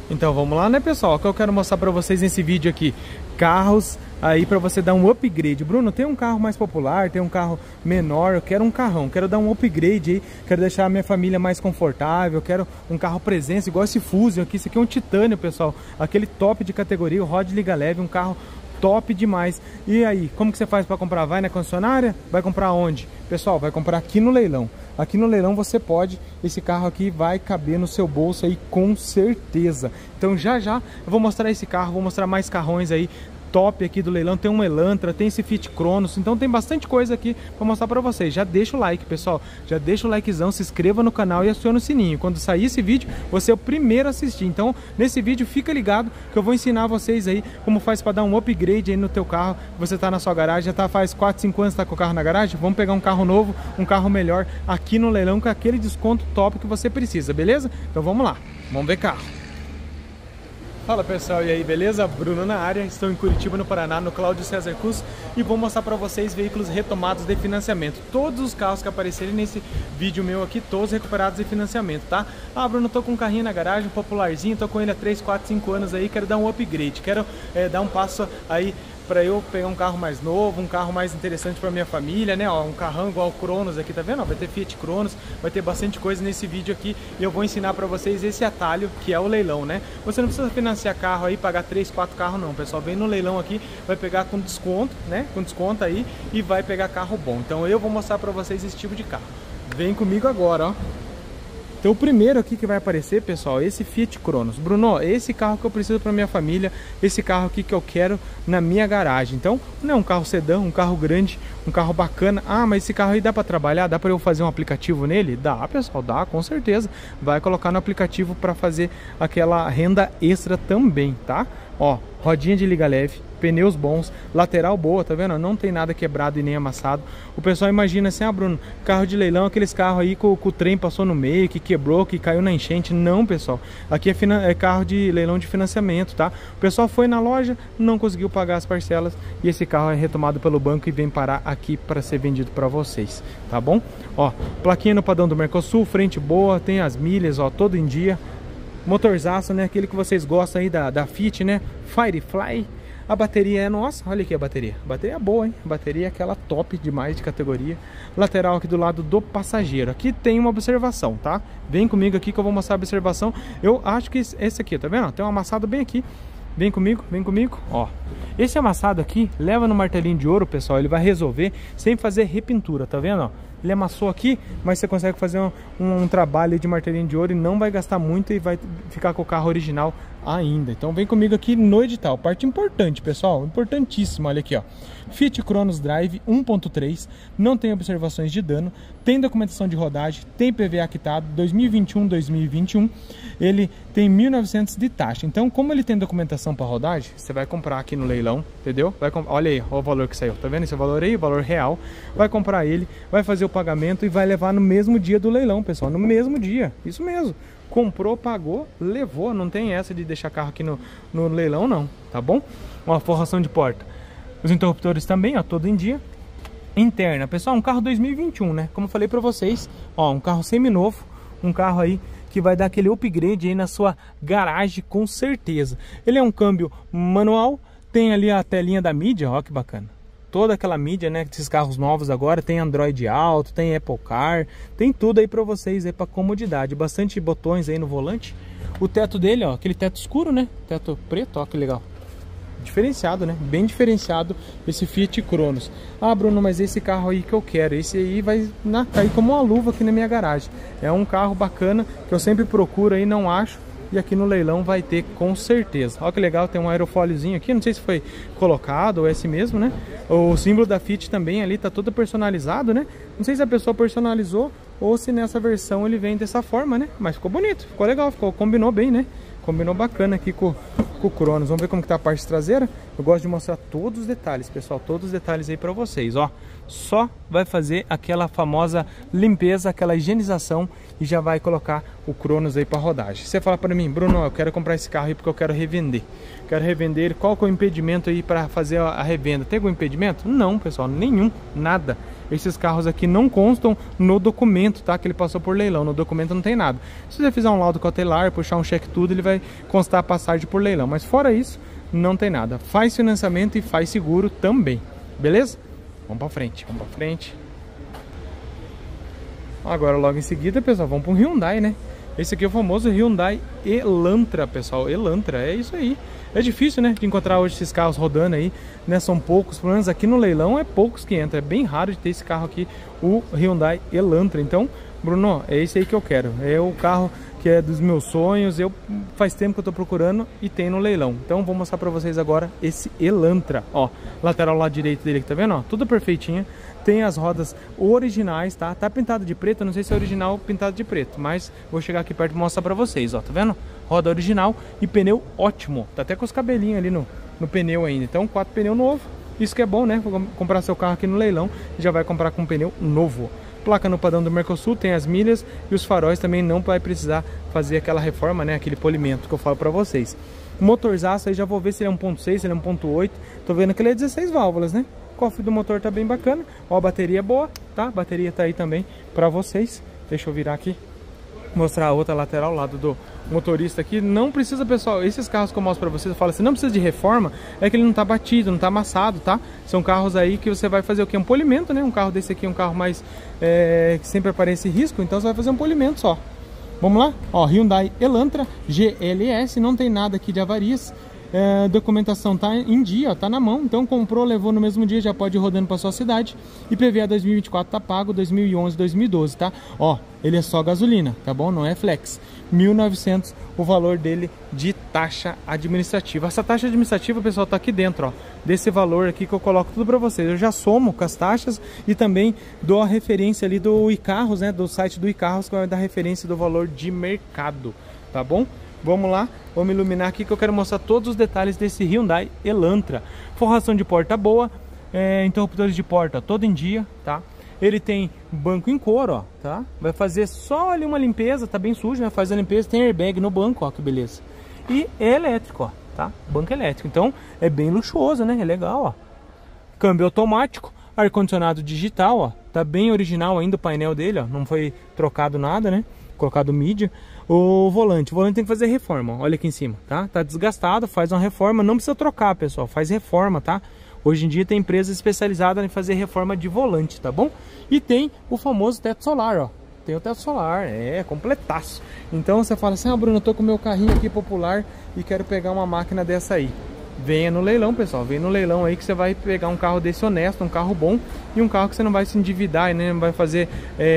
Então vamos lá, né, pessoal? O que eu quero mostrar pra vocês nesse vídeo aqui, carros aí pra você dar um upgrade. Bruno, tem um carro mais popular, tem um carro menor, eu quero um carrão, quero dar um upgrade aí, quero deixar a minha família mais confortável, quero um carro presença igual esse Fusion aqui. Isso aqui é um Titânio, pessoal, aquele top de categoria, o Rod Liga Leve, um carro top demais. E aí, como que você faz para comprar? Vai na concessionária? Vai comprar onde? Pessoal, vai comprar aqui no leilão. Aqui no leilão você pode, esse carro aqui vai caber no seu bolso aí com certeza. Então já eu vou mostrar esse carro, vou mostrar mais carrões aí top aqui do leilão. Tem um Elantra, tem esse Fiat Cronos, então tem bastante coisa aqui para mostrar para vocês. Já deixa o like, pessoal, já deixa o likezão, se inscreva no canal e aciona o sininho. Quando sair esse vídeo, você é o primeiro a assistir. Então nesse vídeo fica ligado que eu vou ensinar vocês aí como faz para dar um upgrade aí no teu carro. Você tá na sua garagem, já tá faz 4, 5 anos tá com o carro na garagem, vamos pegar um carro novo, um carro melhor aqui no leilão com aquele desconto top que você precisa, beleza? Então vamos lá, vamos ver carro. Fala pessoal, e aí, beleza? Bruno na área, estou em Curitiba, no Paraná, no Cláudio César Cus, e vou mostrar para vocês veículos retomados de financiamento. Todos os carros que aparecerem nesse vídeo meu aqui, todos recuperados de financiamento, tá? Ah, Bruno, tô com um carrinho na garagem, um popularzinho, tô com ele há 3, 4, 5 anos aí, quero dar um upgrade, quero dar um passo aí para eu pegar um carro mais novo, um carro mais interessante para minha família, né? Ó, um carrão igual o Cronos aqui, tá vendo? Ó, vai ter Fiat Cronos, vai ter bastante coisa nesse vídeo aqui e eu vou ensinar para vocês esse atalho que é o leilão, né? Você não precisa financiar carro aí, pagar 3, 4 carros não, pessoal. Vem no leilão aqui, vai pegar com desconto, né? Com desconto aí e vai pegar carro bom. Então eu vou mostrar para vocês esse tipo de carro. Vem comigo agora, ó. Então o primeiro aqui que vai aparecer, pessoal, esse Fiat Cronos. Bruno, esse carro que eu preciso para minha família, esse carro aqui que eu quero na minha garagem. Então, não é um carro sedã, um carro grande, um carro bacana. Ah, mas esse carro aí dá para trabalhar? Dá para eu fazer um aplicativo nele? Dá, pessoal, dá, com certeza. Vai colocar no aplicativo para fazer aquela renda extra também, tá? Ó, rodinha de liga leve, pneus bons, lateral boa, tá vendo? Não tem nada quebrado e nem amassado. O pessoal imagina assim, ah, Bruno, carro de leilão, aqueles carros aí que o trem passou no meio, que quebrou, que caiu na enchente. Não, pessoal, aqui é carro de leilão de financiamento, tá? O pessoal foi na loja, não conseguiu pagar as parcelas e esse carro é retomado pelo banco e vem parar aqui para ser vendido para vocês, tá bom? Ó, plaquinha no padrão do Mercosul, frente boa, tem as milhas, ó, todo em dia. Motorzaço, né? Aquele que vocês gostam aí da Fiat, né? Firefly. A bateria é nossa, olha aqui a bateria. A bateria é boa, hein? A bateria é aquela top demais de categoria. Lateral aqui do lado do passageiro. Aqui tem uma observação, tá? Vem comigo aqui que eu vou mostrar a observação. Eu acho que esse aqui, tá vendo? Tem um amassado bem aqui. Vem comigo, ó. Esse amassado aqui, leva no martelinho de ouro, pessoal. Ele vai resolver sem fazer repintura, tá vendo, ó? Ele amassou aqui, mas você consegue fazer um trabalho de martelinho de ouro e não vai gastar muito e vai ficar com o carro original ainda. Então vem comigo aqui no edital. Parte importante, pessoal, importantíssima, olha aqui, ó. Fiat Cronos Drive 1.3, não tem observações de dano, tem documentação de rodagem, tem PVA quitado, 2021, ele tem 1.900 de taxa. Então, como ele tem documentação para rodagem, você vai comprar aqui no leilão, entendeu? Olha aí, olha o valor que saiu, tá vendo esse valor aí? O valor real. Vai comprar ele, vai fazer o pagamento e vai levar no mesmo dia do leilão, pessoal, no mesmo dia, isso mesmo. Comprou, pagou, levou, não tem essa de deixar carro aqui no leilão não, tá bom? Ó, forração de porta. Os interruptores também, ó, todo em dia. Interna, pessoal, um carro 2021, né? Como eu falei pra vocês, ó, um carro seminovo, um carro aí que vai dar aquele upgrade aí na sua garagem com certeza. Ele é um câmbio manual, tem ali a telinha da mídia, ó que bacana. Toda aquela mídia, né, desses carros novos agora, tem Android Auto, tem Apple Car, tem tudo aí pra vocês aí pra comodidade, bastante botões aí no volante. O teto dele, ó, aquele teto escuro, né, teto preto, ó que legal. Diferenciado, né? Bem diferenciado esse Fiat Cronos. Ah, Bruno, mas esse carro aí que eu quero, esse aí vai cair como uma luva aqui na minha garagem. É um carro bacana que eu sempre procuro aí, não acho. E aqui no leilão vai ter com certeza. Olha que legal, tem um aerofóliozinho aqui, não sei se foi colocado ou é esse mesmo, né? O símbolo da Fiat também ali tá todo personalizado, né? Não sei se a pessoa personalizou ou se nessa versão ele vem dessa forma, né? Mas ficou bonito, ficou legal, combinou bem, né? Combinou bacana aqui com o Cronos. Vamos ver como que tá a parte traseira. Eu gosto de mostrar todos os detalhes, pessoal, todos os detalhes aí pra vocês, ó. Só vai fazer aquela famosa limpeza, aquela higienização e já vai colocar o Cronos aí pra rodagem. Você fala pra mim, Bruno, eu quero comprar esse carro aí porque eu quero revender. Quero revender, qual que é o impedimento aí pra fazer a revenda? Tem algum impedimento? Não, pessoal, nenhum, nada. esses carros aqui não constam no documento, tá? Que ele passou por leilão, no documento não tem nada. Se você fizer um laudo cautelar, puxar um cheque tudo, ele vai constar a passagem por leilão, mas fora isso, não tem nada. Faz financiamento e faz seguro também, beleza? Vamos pra frente, vamos pra frente. Agora logo em seguida, pessoal, vamos para um Hyundai, né? Esse aqui é o famoso Hyundai Elantra, pessoal. Elantra, é isso aí. É difícil, né, de encontrar hoje esses carros rodando aí, né? São poucos, pelo menos aqui no leilão é poucos que entram. É bem raro de ter esse carro aqui, o Hyundai Elantra. Então, Bruno, é esse aí que eu quero. É o carro que é dos meus sonhos. Faz tempo que eu tô procurando e tem no leilão. Então, vou mostrar pra vocês agora esse Elantra. Ó, lateral lado direito dele, tá vendo? Ó, tudo perfeitinho. Tem as rodas originais, tá? Tá pintado de preto, eu não sei se é original pintado de preto, mas vou chegar aqui perto e mostrar pra vocês, ó, tá vendo? Roda original e pneu ótimo, tá até com os cabelinhos ali no pneu ainda, então 4 pneus novo, isso que é bom, né? Vou comprar seu carro aqui no leilão, já vai comprar com pneu novo. Placa no padrão do Mercosul, tem as milhas e os faróis também não vai precisar fazer aquela reforma, né? Aquele polimento que eu falo pra vocês. O motorzaço aí já vou ver se ele é 1.6, se ele é 1.8, tô vendo que ele é 16 válvulas, né? O cofre do motor tá bem bacana. Ó, a bateria é boa, tá? A bateria tá aí também pra vocês. Deixa eu virar aqui, mostrar a outra lateral, lado do motorista aqui. Não precisa, pessoal, esses carros que eu mostro pra vocês, eu falo assim, não precisa de reforma, é que ele não tá batido, não tá amassado, tá? São carros aí que você vai fazer o quê? Um polimento, né? Um carro desse aqui é um carro mais, que sempre aparece risco, então você vai fazer um polimento só. Vamos lá? Ó, Hyundai Elantra GLS, não tem nada aqui de avarias. Documentação tá em dia, ó, tá na mão, então comprou, levou no mesmo dia, já pode ir rodando para sua cidade. IPVA 2024 tá pago, 2011, 2012, tá? Ó, ele é só gasolina, tá bom? Não é flex. 1.900 o valor dele de taxa administrativa. Essa taxa administrativa, pessoal, tá aqui dentro, ó, desse valor aqui que eu coloco tudo para vocês. Eu já somo com as taxas e também dou a referência ali do iCarros, né, do site do iCarros, que vai dar referência do valor de mercado, tá bom? Vamos lá, vamos iluminar aqui que eu quero mostrar todos os detalhes desse Hyundai Elantra. Forração de porta boa, interruptores de porta todo em dia, tá? Ele tem banco em couro, ó, tá? Vai fazer só ali uma limpeza, tá bem sujo, né? Faz a limpeza, tem airbag no banco, ó, que beleza. E é elétrico, ó, tá? Banco elétrico, então é bem luxuoso, né? É legal, ó. Câmbio automático, ar-condicionado digital, ó. Tá bem original ainda o painel dele, ó. Não foi trocado nada, né? Colocado mídia. O volante tem que fazer reforma, ó. Olha aqui em cima, tá? Tá desgastado, faz uma reforma, não precisa trocar, pessoal, faz reforma, tá? Hoje em dia tem empresas especializadas em fazer reforma de volante, tá bom? E tem o famoso teto solar, ó. Tem o teto solar, completaço. Então você fala assim, ah, Bruno, eu tô com meu carrinho aqui popular e quero pegar uma máquina dessa aí. Venha no leilão, pessoal, vem no leilão aí que você vai pegar um carro desse honesto, um carro bom e um carro que você não vai se endividar, né? Não vai fazer,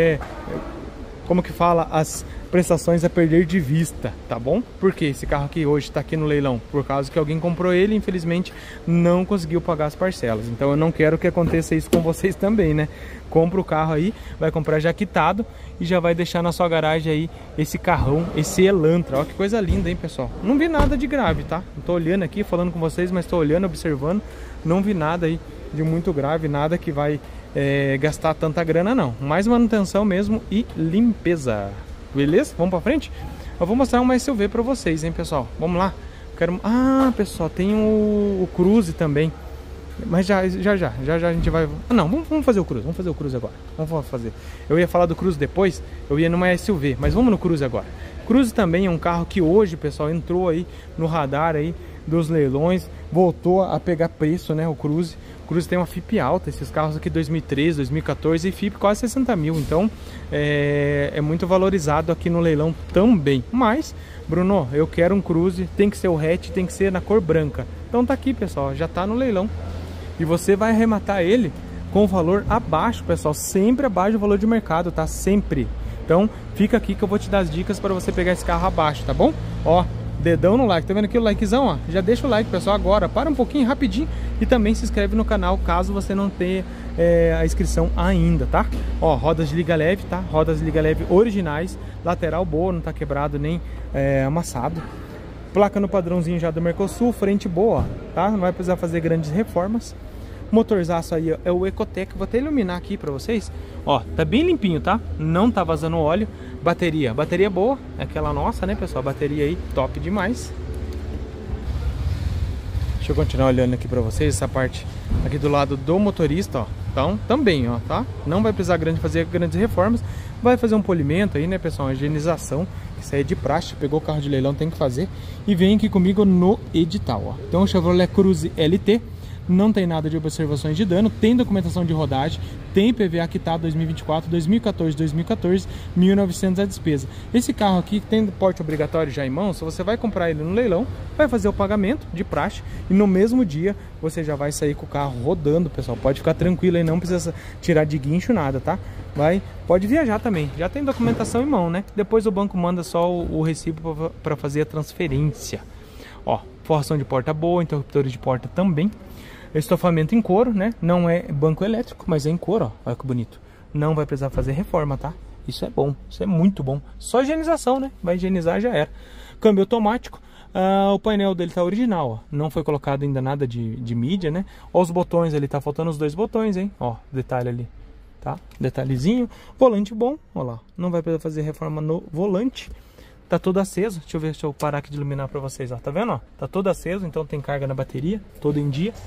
como que fala, as prestações a perder de vista, tá bom? Porque esse carro aqui hoje tá aqui no leilão por causa que alguém comprou ele e infelizmente não conseguiu pagar as parcelas. Então eu não quero que aconteça isso com vocês também, né? Compra o carro aí, vai comprar já quitado e já vai deixar na sua garagem aí esse carrão, esse Elantra. Ó, que coisa linda, hein, pessoal? Não vi nada de grave, tá? Não tô olhando aqui, falando com vocês, mas tô olhando, observando. Não vi nada aí de muito grave, nada que vai gastar tanta grana, não. Mais manutenção mesmo e limpeza. Beleza? Vamos pra frente? Eu vou mostrar uma SUV pra vocês, hein, pessoal? Vamos lá. Ah, pessoal, tem o Cruze também. Mas já a gente vai... Ah, não, vamos fazer o Cruze. Vamos fazer o Cruze agora. Vamos fazer. Eu ia falar do Cruze depois. Eu ia numa SUV. Mas vamos no Cruze agora. Cruze também é um carro que hoje, pessoal, entrou aí no radar aí dos leilões. Voltou a pegar preço, né? O Cruze. O Cruze tem uma FIP alta. Esses carros aqui 2013, 2014 e FIP quase 60 mil. Então, é muito valorizado aqui no leilão também. Mas, Bruno, eu quero um Cruze. Tem que ser o hatch, tem que ser na cor branca. Então tá aqui, pessoal. Já tá no leilão. E você vai arrematar ele com o valor abaixo, pessoal. Sempre abaixo do valor de mercado, tá? Sempre. Então, fica aqui que eu vou te dar as dicas para você pegar esse carro abaixo, tá bom? Ó, dedão no like. Tá vendo aqui o likezão, ó? Já deixa o like, pessoal, agora. Para um pouquinho, rapidinho. E também se inscreve no canal, caso você não tenha a inscrição ainda, tá? Ó, rodas de liga leve, tá? Rodas de liga leve originais. Lateral boa, não tá quebrado nem amassado. Placa no padrãozinho já do Mercosul. Frente boa, tá? Não vai precisar fazer grandes reformas. Motorzaço aí é o Ecotec. Vou até iluminar aqui pra vocês. Ó, tá bem limpinho, tá? Não tá vazando óleo. Bateria boa. É aquela nossa, né, pessoal? Bateria aí top demais. Deixa eu continuar olhando aqui pra vocês. Essa parte aqui do lado do motorista, ó. Então, também, ó, tá? Não vai precisar fazer grandes reformas. Vai fazer um polimento aí, né, pessoal? Uma higienização. Isso aí é de praxe. Pegou o carro de leilão, tem que fazer. E vem aqui comigo no edital, ó. Então, o Chevrolet Cruze LT. Não tem nada de observações de dano, tem documentação de rodagem, tem IPVA quitado 2024, 2014, 2014, 1.900 a despesa. Esse carro aqui tem porte obrigatório já em mão, se você vai comprar ele no leilão, vai fazer o pagamento de praxe e no mesmo dia você já vai sair com o carro rodando, pessoal. Pode ficar tranquilo aí, não precisa tirar de guincho nada, tá? Pode viajar também, já tem documentação em mão, né? Depois o banco manda só o recibo para fazer a transferência. Ó, forração de porta boa, interruptores de porta também. Estofamento em couro, né? Não é banco elétrico, mas é em couro, ó. Olha que bonito. Não vai precisar fazer reforma, tá? Isso é bom, isso é muito bom. Só higienização, né? Vai higienizar, já era. Câmbio automático. O painel dele tá original, ó. Não foi colocado ainda nada de mídia, né? Ó, os botões ali, tá faltando os 2 botões, hein? Ó, detalhe ali, tá? Detalhezinho. Volante bom, ó lá. Não vai precisar fazer reforma no volante. Tá todo aceso. Deixa eu parar aqui de iluminar pra vocês, ó. Tá vendo, ó? Tá todo aceso, então tem carga na bateria, todo em dia.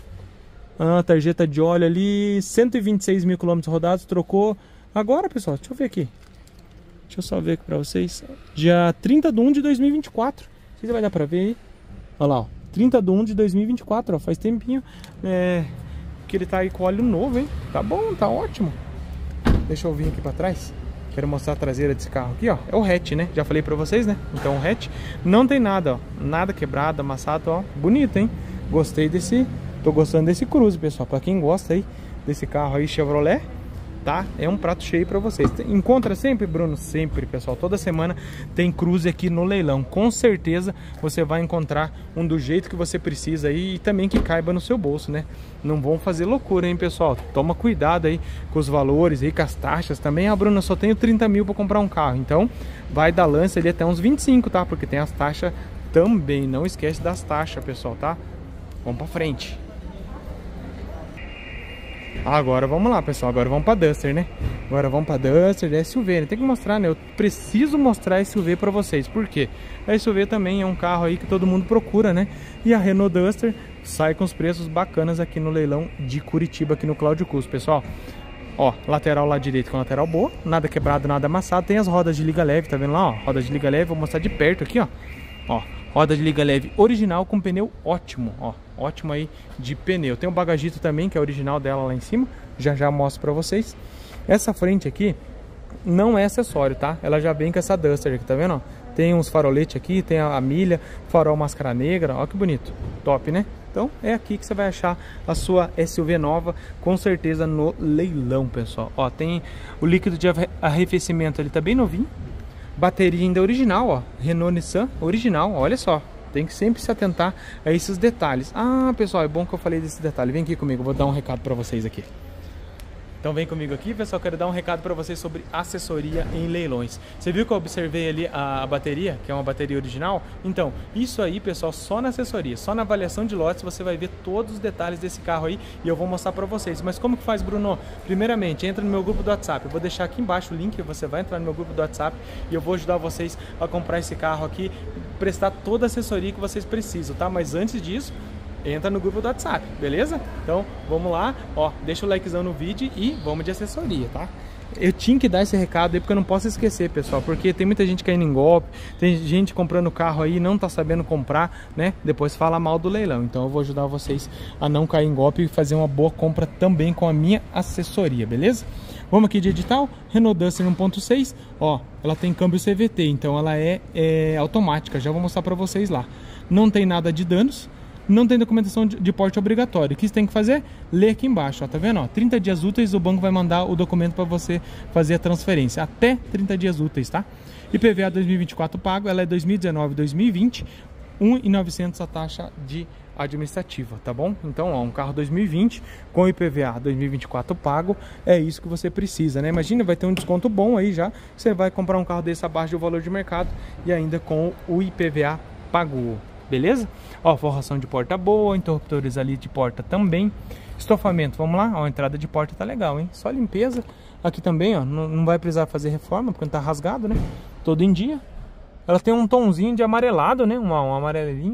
Tarjeta de óleo ali, 126 mil quilômetros rodados, trocou agora, pessoal, deixa eu ver aqui. Deixa eu só ver aqui pra vocês. Dia 30 de 1 de 2024. Não sei se vai dar pra ver aí. Olha lá, ó. 30 de 1 de 2024, ó. Faz tempinho que ele tá aí com óleo novo, hein. Tá bom, tá ótimo. Deixa eu vir aqui pra trás. Quero mostrar a traseira desse carro aqui, ó. É o hatch, né? Já falei pra vocês, né? Então o hatch não tem nada, ó. Nada quebrado, amassado, ó. Bonito, hein? Gostei desse... Tô gostando desse Cruze, pessoal. Pra quem gosta aí desse carro aí, Chevrolet, tá? É um prato cheio pra vocês. Encontra sempre, Bruno? Sempre, pessoal. Toda semana tem Cruze aqui no leilão. Com certeza você vai encontrar um do jeito que você precisa aí e também que caiba no seu bolso, né? Não vão fazer loucura, hein, pessoal? Toma cuidado aí com os valores aí, com as taxas também. Ah, Bruno, eu só tenho 30 mil pra comprar um carro. Então, vai dar lance ali até uns 25, tá? Porque tem as taxas também. Não esquece das taxas, pessoal, tá? Vamos pra frente. Agora vamos lá, pessoal, agora vamos pra Duster, né? Agora vamos pra Duster, SUV, né? Tem que mostrar, né? Eu preciso mostrar SUV pra vocês. Por quê? A SUV também é um carro aí que todo mundo procura, né? E a Renault Duster sai com os preços bacanas aqui no leilão de Curitiba, aqui no Cláudio Custo, pessoal. Ó, lateral lá direito com lateral boa, nada quebrado, nada amassado. Tem as rodas de liga leve, tá vendo lá, ó? Roda de liga leve, vou mostrar de perto aqui, ó. Ó, roda de liga leve original com pneu ótimo, ó. Ótimo aí de pneu. Tem o bagagito também, que é original dela lá em cima. Já mostro pra vocês. Essa frente aqui não é acessório, tá? Ela já vem com essa Duster aqui, tá vendo? Ó? Tem uns faroletes aqui, tem a milha, farol máscara negra. Ó que bonito. Top, né? Então é aqui que você vai achar a sua SUV nova, com certeza no leilão, pessoal. Ó, tem o líquido de arrefecimento, ele tá bem novinho. Bateria ainda original, ó. Renault Nissan original, olha só. Tem que sempre se atentar a esses detalhes. Ah, pessoal, é bom que eu falei desse detalhe. Vem aqui comigo, eu vou dar um recado pra vocês aqui. Então vem comigo aqui, pessoal, quero dar um recado para vocês sobre assessoria em leilões. Você viu que eu observei ali a bateria, que é uma bateria original? Então, isso aí, pessoal, só na assessoria, só na avaliação de lotes você vai ver todos os detalhes desse carro aí e eu vou mostrar para vocês. Mas como que faz, Bruno? Primeiramente, entra no meu grupo do WhatsApp. Eu vou deixar aqui embaixo o link, você vai entrar no meu grupo do WhatsApp e eu vou ajudar vocês a comprar esse carro aqui, prestar toda a assessoria que vocês precisam, tá? Mas antes disso, entra no grupo do WhatsApp, beleza? Então, vamos lá, ó, deixa o likezão no vídeo e vamos de assessoria, tá? Eu tinha que dar esse recado aí porque eu não posso esquecer, pessoal, porque tem muita gente caindo em golpe, tem gente comprando carro aí e não tá sabendo comprar, né? Depois fala mal do leilão. Então eu vou ajudar vocês a não cair em golpe e fazer uma boa compra também com a minha assessoria, beleza? Vamos aqui de edital, Renault Duster 1.6, ó, ela tem câmbio CVT, então ela é automática, já vou mostrar pra vocês lá. Não tem nada de danos. Não tem documentação de porte obrigatório. O que você tem que fazer? Ler aqui embaixo, ó, tá vendo? Ó, 30 dias úteis o banco vai mandar o documento para você fazer a transferência. Até 30 dias úteis, tá? IPVA 2024 pago, ela é 2019, 2020, 1.900 a taxa de administrativa, tá bom? Então, ó, um carro 2020 com IPVA 2024 pago, é isso que você precisa, né? Imagina, vai ter um desconto bom aí já. Você vai comprar um carro desse abaixo do valor de mercado e ainda com o IPVA pago. Beleza? Ó, forração de porta boa, interruptores ali de porta também. Estofamento, vamos lá? Ó, a entrada de porta tá legal, hein? Só limpeza. Aqui também, ó, não vai precisar fazer reforma, porque não tá rasgado, né? Todo em dia. Ela tem um tomzinho de amarelado, né? Um amarelinho.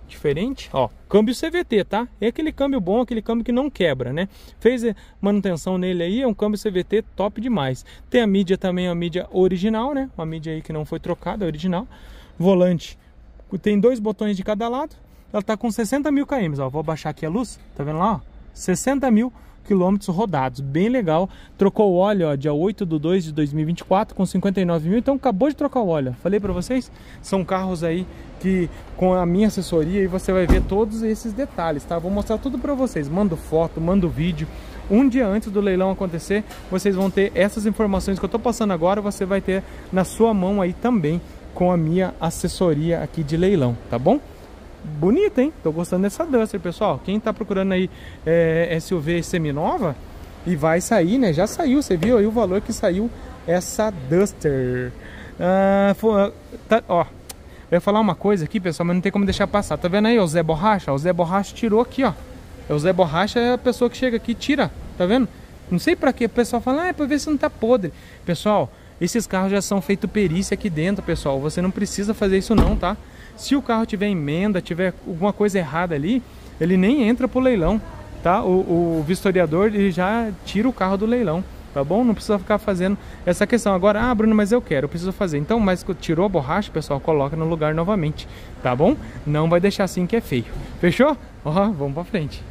diferente, ó, câmbio CVT, tá? É aquele câmbio bom, aquele câmbio que não quebra, né? Fez manutenção nele aí, é um câmbio CVT top demais. Tem a mídia também, a mídia original, né? Uma mídia aí que não foi trocada, original. Volante, tem 2 botões de cada lado. Ela tá com 60 mil km, ó, vou abaixar aqui a luz, tá vendo lá, ó? 60 mil quilômetros rodados, bem legal. Trocou o óleo, ó, dia 8/2/2024 com 59 mil, então acabou de trocar o óleo. Falei pra vocês, são carros aí que com a minha assessoria e você vai ver todos esses detalhes, tá? Vou mostrar tudo pra vocês, mando foto, mando vídeo. Um dia antes do leilão acontecer, vocês vão ter essas informações que eu tô passando agora, você vai ter na sua mão aí também com a minha assessoria aqui de leilão, tá bom? Bonita, hein? Tô gostando dessa Duster, pessoal. Quem tá procurando aí SUV semi-nova e vai sair, né? Já saiu, você viu aí o valor que saiu essa Duster. Ó, eu ia falar uma coisa aqui, pessoal, mas não tem como deixar passar. Tá vendo aí o Zé Borracha? O Zé Borracha tirou aqui, ó. O Zé Borracha é a pessoa que chega aqui e tira, tá vendo? Não sei pra quê. O pessoal fala, é pra ver se não tá podre. Pessoal, esses carros já são feito perícia aqui dentro, pessoal. Você não precisa fazer isso não, tá? Se o carro tiver emenda, tiver alguma coisa errada ali, ele nem entra pro leilão, tá? O vistoriador, ele já tira o carro do leilão, tá bom? Não precisa ficar fazendo essa questão. Agora, Bruno, mas eu preciso fazer. Então, mas tirou a borracha, pessoal, coloca no lugar novamente, tá bom? Não vai deixar assim que é feio. Fechou? Ó, vamos pra frente.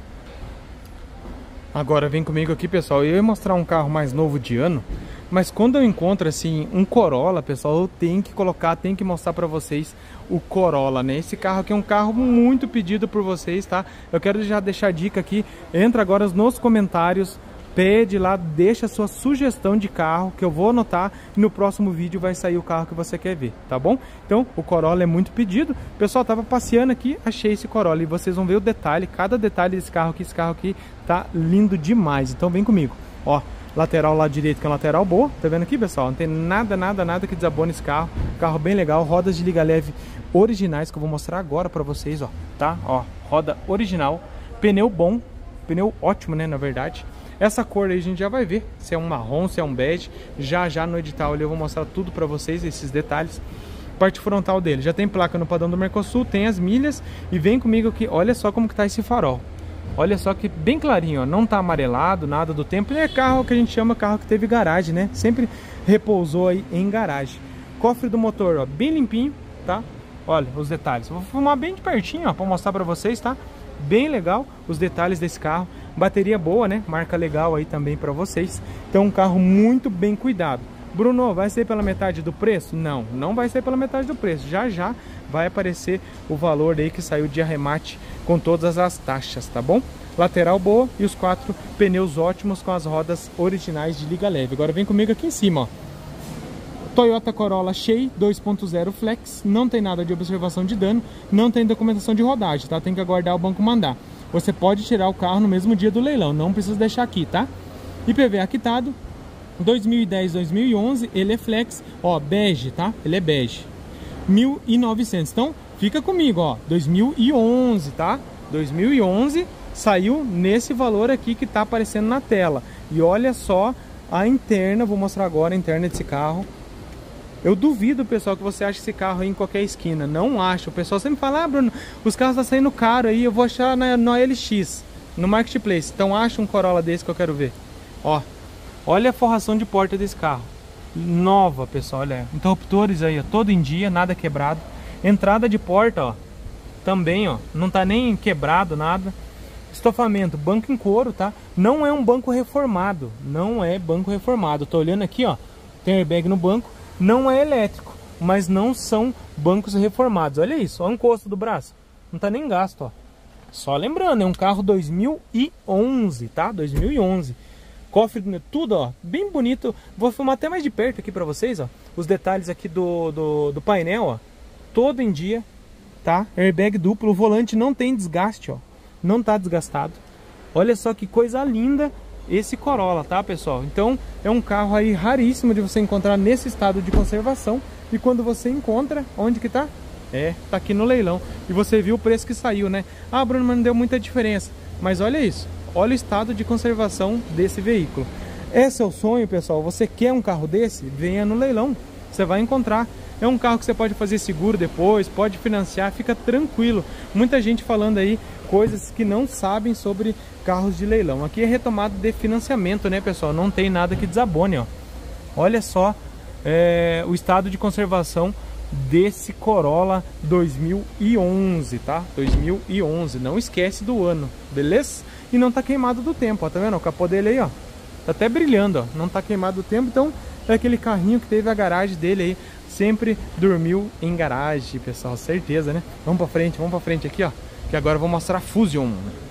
Agora vem comigo aqui, pessoal. Eu ia mostrar um carro mais novo de ano, mas quando eu encontro assim um Corolla, pessoal, eu tenho que colocar, tenho que mostrar pra vocês o Corolla, né? Esse carro aqui é um carro muito pedido por vocês, tá? Eu quero já deixar a dica aqui, entra agora nos comentários, pede lá, deixa a sua sugestão de carro que eu vou anotar e no próximo vídeo vai sair o carro que você quer ver, tá bom? Então, o Corolla é muito pedido. O pessoal tava passeando aqui, achei esse Corolla e vocês vão ver o detalhe, cada detalhe desse carro aqui. Esse carro aqui tá lindo demais, então vem comigo. Ó, lateral lá direito, que é uma lateral boa, tá vendo aqui, pessoal? Não tem nada que desabone esse carro. Carro bem legal, rodas de liga leve originais que eu vou mostrar agora pra vocês, ó, tá? Ó, roda original, pneu bom, pneu ótimo, né, na verdade. Essa cor aí a gente já vai ver, se é um marrom, se é um bege. Já no edital ali eu vou mostrar tudo pra vocês, esses detalhes. Parte frontal dele, já tem placa no padrão do Mercosul, tem as milhas. E vem comigo aqui, olha só como que tá esse farol. Olha só que bem clarinho, ó, não tá amarelado, nada do tempo. É carro que a gente chama carro que teve garagem, né? Sempre repousou aí em garagem. Cofre do motor, ó, bem limpinho, tá? Olha os detalhes. Vou filmar bem de pertinho, ó, pra mostrar pra vocês, tá? Bem legal os detalhes desse carro. Bateria boa, né? Marca legal aí também pra vocês. Então um carro muito bem cuidado. Bruno, vai ser pela metade do preço? Não, não vai ser pela metade do preço. Já vai aparecer o valor aí que saiu de arremate com todas as taxas, tá bom? Lateral boa e os 4 pneus ótimos com as rodas originais de liga leve. Agora vem comigo aqui em cima, ó. Toyota Corolla Shea 2.0 Flex, não tem nada de observação de dano, não tem documentação de rodagem, tá? Tem que aguardar o banco mandar. Você pode tirar o carro no mesmo dia do leilão, não precisa deixar aqui, tá? IPVA quitado, 2010, 2011, ele é flex, ó, bege, tá? Ele é bege. 1.900, então fica comigo, ó, 2011, tá? 2011 saiu nesse valor aqui que tá aparecendo na tela. E olha só a interna, vou mostrar agora a interna desse carro. Eu duvido, pessoal, que você ache esse carro aí em qualquer esquina. Não acho. O pessoal sempre fala, ah, Bruno, os carros estão saindo caro aí, eu vou achar no OLX, no Marketplace. Então acha um Corolla desse que eu quero ver. Ó, olha a forração de porta desse carro. Nova, pessoal, olha. Interruptores aí, ó, todo em dia, nada quebrado. Entrada de porta, ó, também, ó, não tá nem quebrado, nada. Estofamento, banco em couro, tá? Não é um banco reformado, não é banco reformado. Tô olhando aqui, ó, tem airbag no banco. Não é elétrico, mas não são bancos reformados. Olha isso, olha o encosto do braço. Não tá nem gasto, ó. Só lembrando, é um carro 2011, tá? 2011. Cofre, tudo, ó, bem bonito. Vou filmar até mais de perto aqui pra vocês, ó. Os detalhes aqui do painel, ó. Todo em dia, tá? Airbag duplo, o volante não tem desgaste, ó. Não tá desgastado. Olha só que coisa linda esse Corolla, tá, pessoal? Então é um carro aí raríssimo de você encontrar nesse estado de conservação. E quando você encontra, onde que tá? Tá aqui no leilão. E você viu o preço que saiu, né? Ah, Bruno, mas não deu muita diferença. Mas olha isso, olha o estado de conservação desse veículo. Esse é o sonho, pessoal. Você quer um carro desse? Venha no leilão. Você vai encontrar. É um carro que você pode fazer seguro depois, pode financiar, fica tranquilo. Muita gente falando aí coisas que não sabem sobre carros de leilão. Aqui é retomada de financiamento, né, pessoal? Não tem nada que desabone, ó. Olha só o estado de conservação desse Corolla 2011, tá? 2011, não esquece do ano, beleza? E não tá queimado do tempo, ó, tá vendo? O capô dele aí, ó, tá até brilhando, ó, não tá queimado do tempo. Então é aquele carrinho que teve a garagem dele aí, sempre dormiu em garagem, pessoal, certeza, né? Vamos pra frente aqui, ó, que agora eu vou mostrar a Fusion.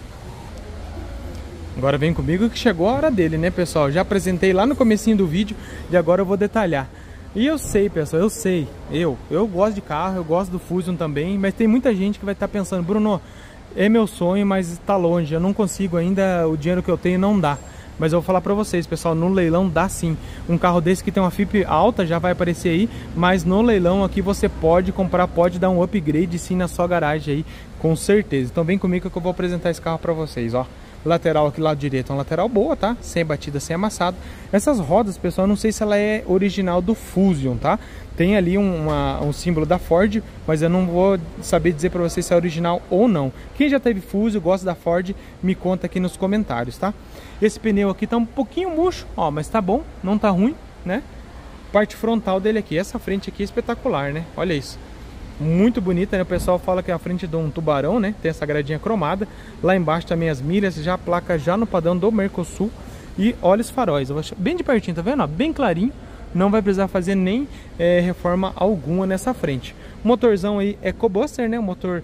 Agora vem comigo que chegou a hora dele, né, pessoal? Já apresentei lá no comecinho do vídeo e agora eu vou detalhar. E eu sei, pessoal, eu sei, eu gosto de carro, eu gosto do Fusion também, mas tem muita gente que vai estar pensando, Bruno, é meu sonho, mas está longe, eu não consigo ainda, o dinheiro que eu tenho não dá. Mas eu vou falar pra vocês, pessoal, no leilão dá sim. Um carro desse que tem uma FIP alta já vai aparecer aí, mas no leilão aqui você pode comprar, pode dar um upgrade sim na sua garagem aí, com certeza. Então vem comigo que eu vou apresentar esse carro pra vocês, ó. Lateral aqui, lado direito, uma lateral boa, tá? Sem batida, sem amassado. Essas rodas, pessoal, não sei se ela é original do Fusion, tá? Tem ali um símbolo da Ford, mas eu não vou saber dizer pra vocês se é original ou não. Quem já teve Fusion, gosta da Ford, me conta aqui nos comentários, tá? Esse pneu aqui tá um pouquinho murcho, ó, mas tá bom, não tá ruim, né? Parte frontal dele aqui, essa frente aqui é espetacular, né? Olha isso. Muito bonita, né? O pessoal fala que é a frente de um tubarão, né? Tem essa gradinha cromada. Lá embaixo também as milhas, já a placa já no padrão do Mercosul. E olha os faróis, eu vou achar bem de pertinho, tá vendo? Ó, bem clarinho. Não vai precisar fazer nem reforma alguma nessa frente. O motorzão aí é EcoBooster, né? O motor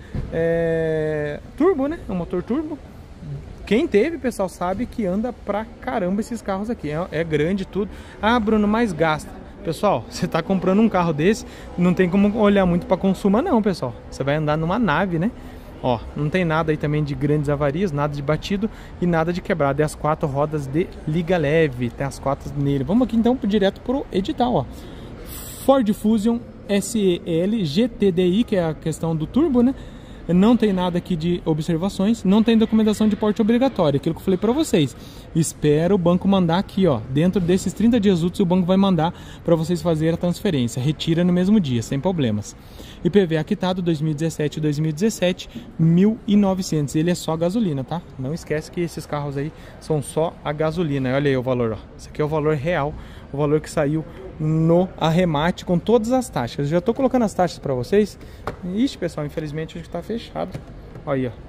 turbo, né? Um motor turbo. Quem teve, pessoal, sabe que anda pra caramba esses carros aqui. É grande tudo. Ah, Bruno, mas gasta. Pessoal, você tá comprando um carro desse, não tem como olhar muito para consumo não, pessoal. Você vai andar numa nave, né? Ó, não tem nada aí também de grandes avarias, nada de batido e nada de quebrado. É as 4 rodas de liga leve, tem as 4 nele. Vamos aqui então direto pro edital, ó. Ford Fusion SEL GTDI, que é a questão do turbo, né? Não tem nada aqui de observações, não tem documentação de porte obrigatória, aquilo que eu falei para vocês. Espera o banco mandar aqui, ó, dentro desses 30 dias úteis o banco vai mandar para vocês fazerem a transferência, retira no mesmo dia, sem problemas. IPVA quitado 2017 e 2017, 1.900, ele é só gasolina, tá? Não esquece que esses carros aí são só a gasolina, olha aí o valor, ó. Esse aqui é o valor real, o valor que saiu no arremate com todas as taxas. Já tô colocando as taxas para vocês. Ixi, pessoal, infelizmente hoje tá fechado. Olha aí, ó.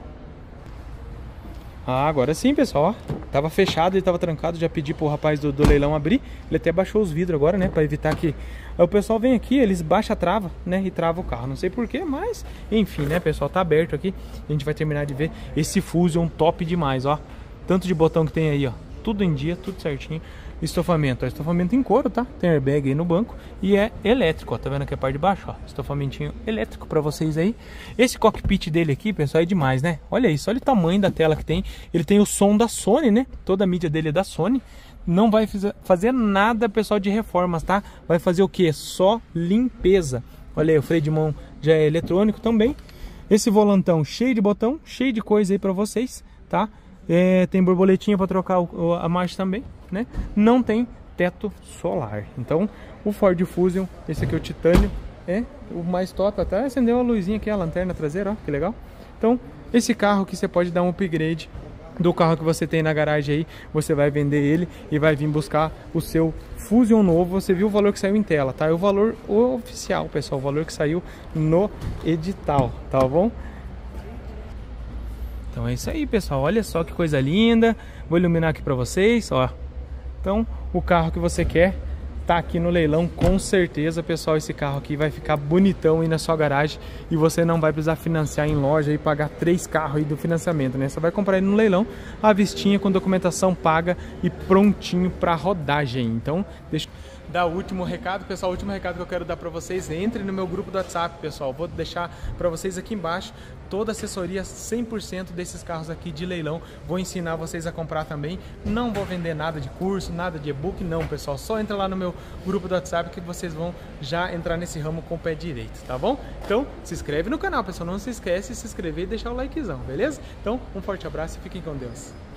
Ah, agora sim, pessoal, ó. Tava fechado e tava trancado, já pedi pro rapaz do leilão abrir. Ele até baixou os vidros agora, né, para evitar que o pessoal vem aqui, eles baixam a trava, né, e trava o carro. Não sei porquê, mas enfim, né, pessoal, tá aberto aqui. A gente vai terminar de ver esse Fusion top demais, ó. Tanto de botão que tem aí, ó. Tudo em dia, tudo certinho. Estofamento, ó, estofamento em couro, tá? Tem airbag aí no banco e é elétrico, ó, tá vendo aqui a parte de baixo, ó, estofamentinho elétrico pra vocês aí. Esse cockpit dele aqui, pessoal, é demais, né? Olha isso, olha o tamanho da tela que tem. Ele tem o som da Sony, né? Toda a mídia dele é da Sony. Não vai fazer nada, pessoal, de reformas, tá? Vai fazer o que? Só limpeza. Olha aí, o freio de mão já é eletrônico também. Esse volantão cheio de botão, cheio de coisa aí pra vocês, tá? Tem borboletinha para trocar a marcha também, né? Não tem teto solar. Então, o Ford Fusion, esse aqui é o titânio, é o mais top. Até acendeu a luzinha aqui, a lanterna traseira, ó, que legal. Então, esse carro que você pode dar um upgrade do carro que você tem na garagem aí, você vai vender ele e vai vir buscar o seu Fusion novo. Você viu o valor que saiu em tela, tá? É o valor oficial, pessoal, o valor que saiu no edital, tá bom? Então é isso aí, pessoal, olha só que coisa linda. Vou iluminar aqui pra vocês, ó. Então, o carro que você quer tá aqui no leilão, com certeza, pessoal. Esse carro aqui vai ficar bonitão aí na sua garagem e você não vai precisar financiar em loja e pagar 3 carros aí do financiamento, né? Você vai comprar ele no leilão, à vistinha, com documentação paga e prontinho pra rodagem. Então, deixa eu dar o último recado, pessoal. O último recado que eu quero dar para vocês: entre no meu grupo do WhatsApp, pessoal. Vou deixar para vocês aqui embaixo toda a assessoria 100% desses carros aqui de leilão. Vou ensinar vocês a comprar também. Não vou vender nada de curso, nada de e-book, não, pessoal. Só entra lá no meu grupo do WhatsApp que vocês vão já entrar nesse ramo com o pé direito, tá bom? Então, se inscreve no canal, pessoal. Não se esquece de se inscrever e deixar o likezão, beleza? Então, um forte abraço e fiquem com Deus.